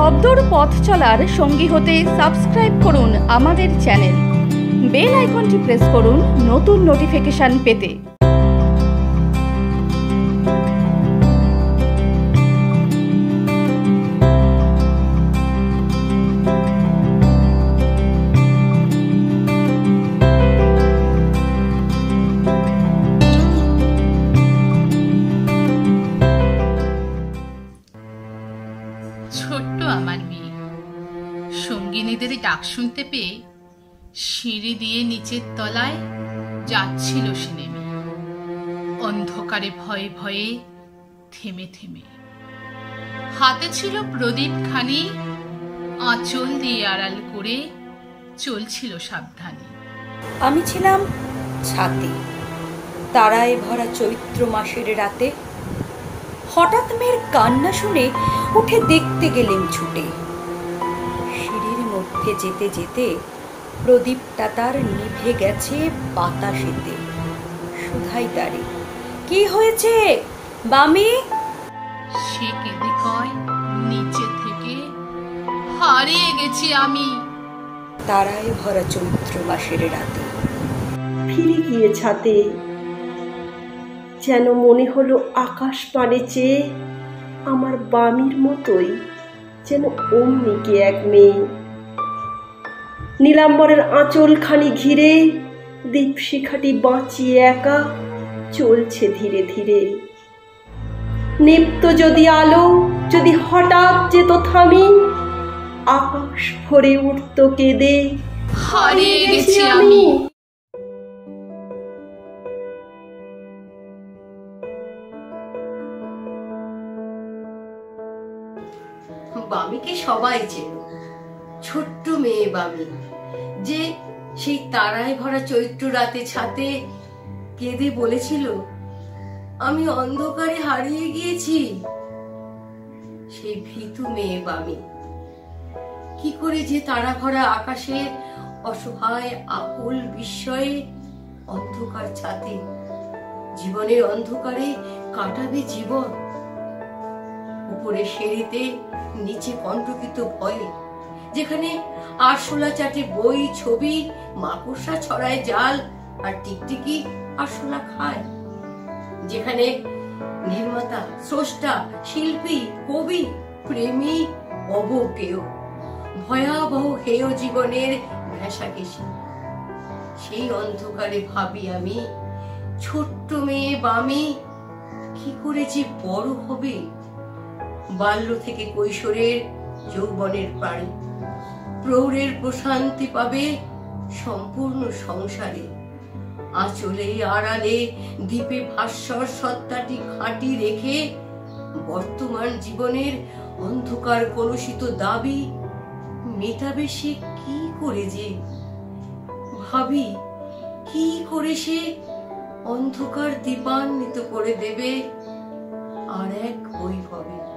শব্দর পথ চলার সঙ্গী হতে সাবস্ক্রাইব করুন আমাদের চ্যানেল। বেল আইকনটি প্রেস করুন নতুন নোটিফিকেশন পেতে। ছোট্ট আমার মেয়ে সঙ্গিনীদের ডাক শুনতে পেয়ে সিঁড়ি দিয়ে নিচের তলায় যাচ্ছিল সে নেমে, অন্ধকারে ভয়ে ভয়ে থেমে থেমে। হাতে ছিল প্রদীপ খানি, আঁচল দিয়ে আড়াল করে চলছিল সাবধানে। আমি ছিলাম ছাতে, তারায় ভরা চৈত্র মাসের রাতে। হঠাৎ মেয়ের কান্না শুনে উঠে দেখতে গেলেন ছুটে। সিঁড়ির মধ্যে যেতে যেতে প্রদীপটা তার নিভে গেছে বাতাসেতে। শুধাই তারে, কি হয়েছে বামি? সে কেঁদে কয়, নিচে থেকে হারিয়ে গেছি আমি। তারায় ভরা চৈত্র মাসের রাতে ফিরে গিয়ে ছাতে, যেন মনে হলো আকাশ পানে চেয়ে আমার বামির মতোই যেন অমনিকে এক মেয়ে। নীলাম্বরের আঁচলখানি ঘিরে দীপশিখাটি বাঁচিয়ে একা চলছে ধীরে ধীরে। নিপ্ত যদি আলো যদি হঠাৎ যেত থামি, আকাশ ভরে উঠত কেঁদে, হারিয়ে গেছি আমি। বামিকে সবাই চেনো, ছোট্ট মেয়ে বামি, যে সেই তারায় ভরা চৈত্র রাতে ছাতে কেঁদে বলেছিল, আমি অন্ধকারে হারিয়ে গিয়েছি। সেই ভীতু মেয়ে বামি কি করে যে তারা ভরা আকাশের অসহায় আকুল বিস্ময়ে অন্ধকার ছাতে জীবনের অন্ধকারে কাটাবে জীবন। উপরে সিঁড়িতে নিচে কণ্টকিত ভয়ে, যেখানে আরশোলা চাটে বই ছবি, মাকড়সা ছড়ায় জাল আর টিকটিকি আরশোলা খায়। যেখানে নির্মাতা, স্রষ্টা, শিল্পী, কবি, প্রেমী অবকেয়, ভয়াবহ হেয় জীবনের ঘেঁষাঘেঁষি। সেই অন্ধকারে ভাবি আমি, ছোট্ট মেয়ে বামি কি করে যে বড় হবে। বাল্য থেকে কৈশোরের যৌবনের প্রাণী প্রৌঢ়ের প্রশান্তি পাবে সম্পূর্ণ সংসারে। আঁচলে আড়ালে দ্বীপে ভাস্বর সত্তাটি খাঁটি রেখে বর্তমান জীবনের অন্ধকার কলুষিত দাবি মেটাবে সে কি করে। যে ভাবি কি করে সে অন্ধকার দীপান্বিত করে দেবে আর এক বৈভবে।